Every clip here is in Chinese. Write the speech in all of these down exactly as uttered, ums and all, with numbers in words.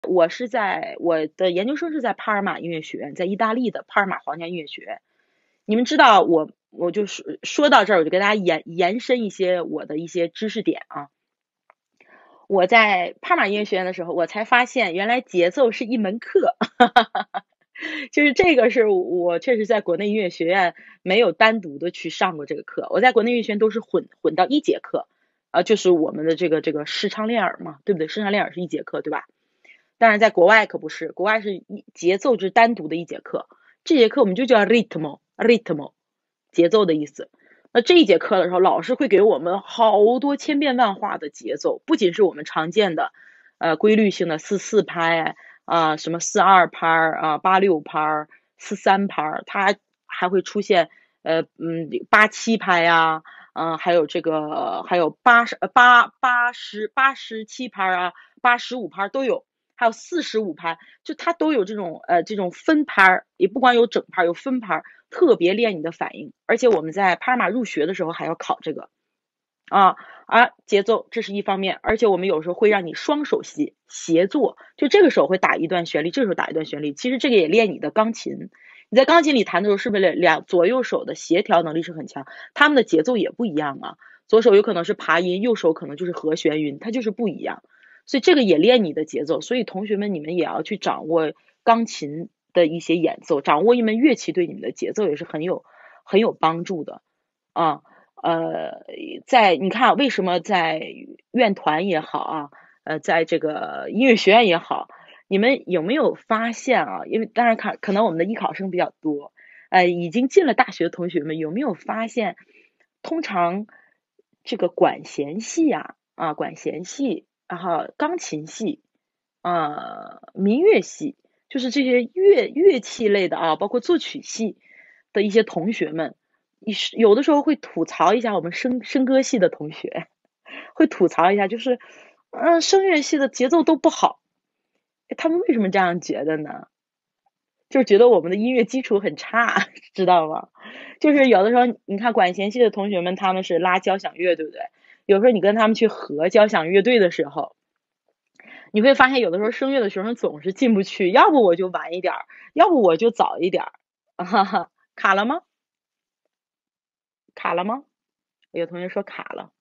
我是在我的研究生是在帕尔马音乐学院，在意大利的帕尔马皇家音乐学院。你们知道我，我就是说到这儿，我就给大家延延伸一些我的一些知识点啊。我在帕尔马音乐学院的时候，我才发现原来节奏是一门课，就是这个是我确实在国内音乐学院没有单独的去上过这个课。我在国内音乐学院都是混混到一节课，啊，就是我们的这个这个视唱练耳嘛，对不对？视唱练耳是一节课，对吧？但是在国外可不是，国外是一节奏是单独的一节课，这节课我们就叫 ritmo，ritmo，节奏的意思。那这一节课的时候，老师会给我们好多千变万化的节奏，不仅是我们常见的，呃，规律性的四四拍啊、什么四二拍啊、八六拍、四三拍，它还会出现呃嗯八七拍呀、嗯、呃还有这个还有八十八八十八十七拍啊、八十五拍都有。还有四十五拍，就它都有这种呃这种分拍，也不光有整拍，有分拍，特别练你的反应。而且我们在帕尔马入学的时候还要考这个啊啊节奏，这是一方面，而且我们有时候会让你双手协协作，就这个手会打一段旋律，这个手打一段旋律。其实这个也练你的钢琴。你在钢琴里弹的时候，是不是两左右手的协调能力是很强？他们的节奏也不一样啊，左手有可能是爬音，右手可能就是和弦音，它就是不一样。所以这个也练你的节奏，所以同学们你们也要去掌握钢琴的一些演奏，掌握一门乐器对你们的节奏也是很有很有帮助的啊。呃，在你看为什么在乐团也好啊，呃，在这个音乐学院也好，你们有没有发现啊？因为当然看可能我们的艺考生比较多，呃，已经进了大学的同学们有没有发现，通常这个管弦系啊啊管弦系。然后钢琴系，啊，民乐系，就是这些乐乐器类的啊，包括作曲系的一些同学们，有的时候会吐槽一下我们声声歌系的同学，会吐槽一下，就是嗯、呃声乐系的节奏都不好，他们为什么这样觉得呢？就是觉得我们的音乐基础很差，知道吗？就是有的时候，你看管弦系的同学们，他们是拉交响乐，对不对？有时候你跟他们去合交响乐队的时候，你会发现有的时候声乐的学生总是进不去，要不我就晚一点儿，要不我就早一点儿，哈哈，卡了吗？卡了吗？有同学说卡了，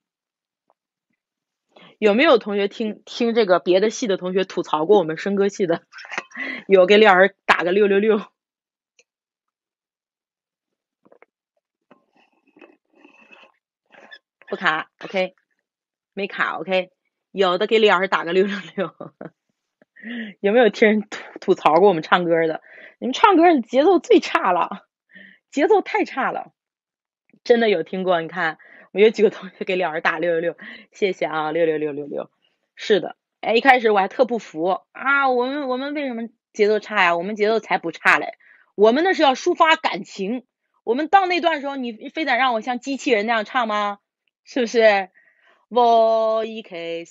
有没有同学听听这个别的系的同学吐槽过我们声歌系的？有给李老师打个六六六，不卡，OK，没卡，OK，有的给李老师打个六六六。有没有听人吐吐槽过我们唱歌的？你们唱歌的节奏最差了，节奏太差了。真的有听过，你看，我有几个同学给老师打六六六，谢谢啊，六六六六六，是的，哎，一开始我还特不服啊，我们我们为什么节奏差呀？我们节奏才不差嘞，我们那是要抒发感情，我们到那段时候，你非得让我像机器人那样唱吗？是不是？Voi che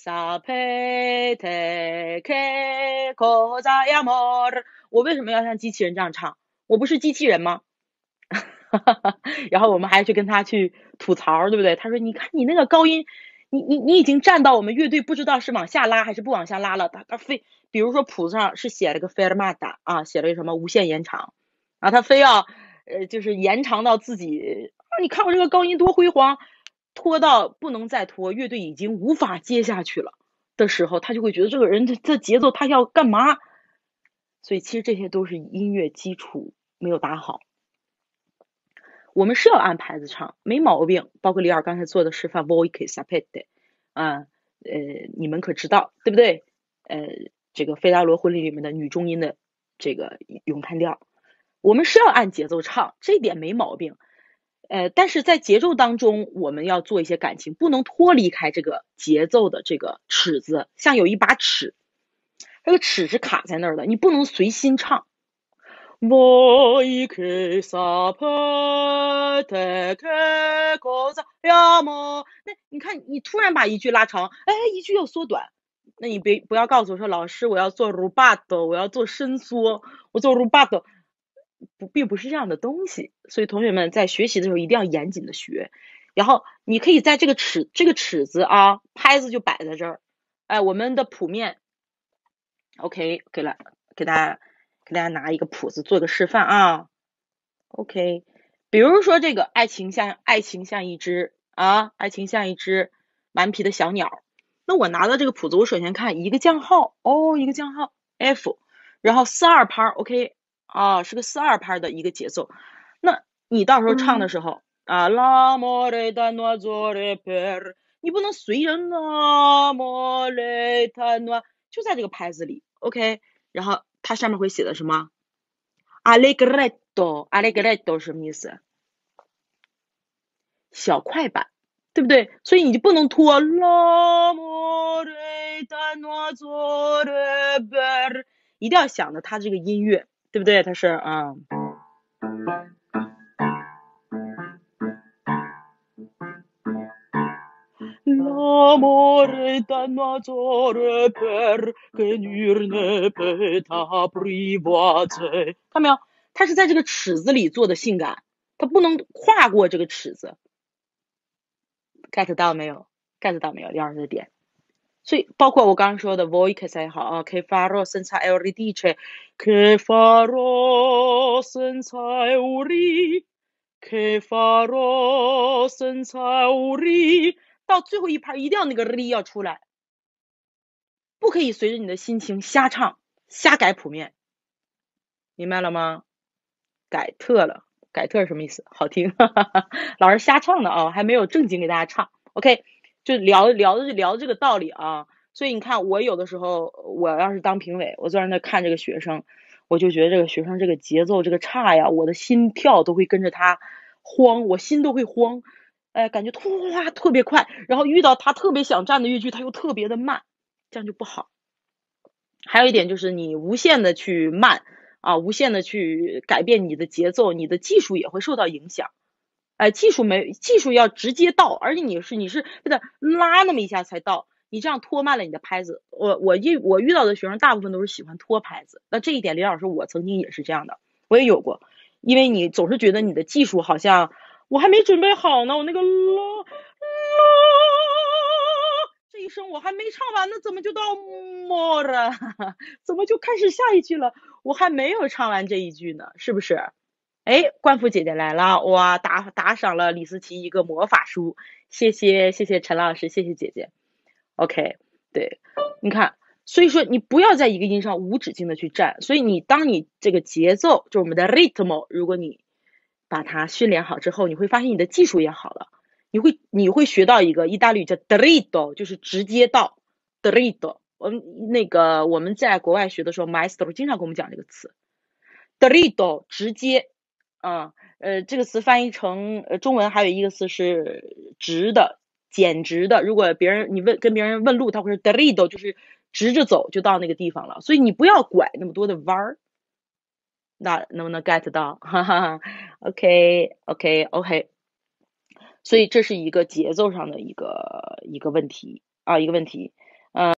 sapete che cosa è amor？我为什么要像机器人这样唱？我不是机器人吗？然后我们还去跟他去吐槽，对不对？他说：“你看你那个高音，你你你已经站到我们乐队不知道是往下拉还是不往下拉了。他他非，比如说谱子上是写了个 fermata 啊，写了个什么无限延长，啊，他非要呃就是延长到自己啊，你看我这个高音多辉煌，拖到不能再拖，乐队已经无法接下去了的时候，他就会觉得这个人这这节奏他要干嘛？所以其实这些都是音乐基础没有打好。”我们是要按牌子唱，没毛病。包括李尔刚才做的示范 voi che sapete， 啊，呃，你们可知道，对不对？呃，这个费达罗婚礼里面的女中音的这个咏叹调，我们是要按节奏唱，这点没毛病。呃，但是在节奏当中，我们要做一些感情，不能脱离开这个节奏的这个尺子，像有一把尺，这个尺是卡在那儿的，你不能随心唱。Voi che sapete che cosa amo？ 那你看，你突然把一句拉长，哎，一句又缩短，那你别不要告诉我说，老师，我要做 rubato，我要做伸缩，我做 rubato，不，并不是这样的东西。所以同学们在学习的时候一定要严谨的学。然后你可以在这个尺这个尺子啊，拍子就摆在这儿，哎，我们的谱面 OK，给了，给大家给大家拿一个谱子做个示范啊。OK，比如说这个爱情像爱情像一只啊，爱情像一只顽皮的小鸟。那我拿到这个谱子，我首先看一个降号，哦，一个降号 F，然后四二拍 OK， 啊，是个四二拍的一个节奏。那你到时候唱的时候啊，l'amore d'amore per， 你不能随着 l'amore d'amore， 就在这个拍子里 OK， 然后它上面会写的什么 allegretto allegretto 什么意思？小快板，对不对？所以你就不能拖 l'amore d'amore per， 一定要想着它这个音乐，对不对？它是啊。L'amore d'amore per che nur ne peut apprivoiser， 看到没有？它是在这个尺子里做的性感，它不能跨过这个尺子。get 到没有 ？get 到没有？李老师的点。所以包括我刚刚说的 voice 也好啊 che farò senza euridice che farò senza euri che farò senza euri， 到最后一拍一定要那个 ri 要出来，不可以随着你的心情瞎唱瞎改谱面，明白了吗？改特了，改特是什么意思？好听，哈哈哈，老师瞎唱的啊，还没有正经给大家唱。OK， 就聊聊聊这个道理啊。所以你看，我有的时候我要是当评委，我坐在那看这个学生，我就觉得这个学生这个节奏这个差呀，我的心跳都会跟着他慌，我心都会慌，哎，感觉突特别快，然后遇到他特别想站的乐句，他又特别的慢，这样就不好。还有一点就是你无限的去慢啊，无限的去改变你的节奏，你的技术也会受到影响。哎，技术没技术要直接到，而且你是你是给他拉那么一下才到，你这样拖慢了你的拍子。我我遇我遇到的学生大部分都是喜欢拖拍子，那这一点李老师我曾经也是这样的，我也有过，因为你总是觉得你的技术好像我还没准备好呢，我那个啦啦这一声我还没唱完呢，怎么就到末了？怎么就开始下一句了？我还没有唱完这一句呢，是不是？哎，冠夫姐姐来了，哇，打打赏了李思琪一个魔法书，谢谢谢谢陈老师，谢谢姐姐。OK， 对，你看，所以说你不要在一个音上无止境的去站，所以你当你这个节奏，就是我们的 rhythm， 如果你把它训练好之后，你会发现你的技术也好了，你会你会学到一个意大利语叫 dritto， 就是直接到 dritto。我们那个我们在国外学的时候 ，maestro 经常跟我们讲这个词 dritto， 直接。啊，呃，这个词翻译成呃中文还有一个词是直的、简直的。如果别人你问跟别人问路，他会说 dritto， 就是直着走就到那个地方了。所以你不要拐那么多的弯儿。那能不能 get 到？哈哈哈 OK OK OK。所以这是一个节奏上的一个一个问题啊，一个问题。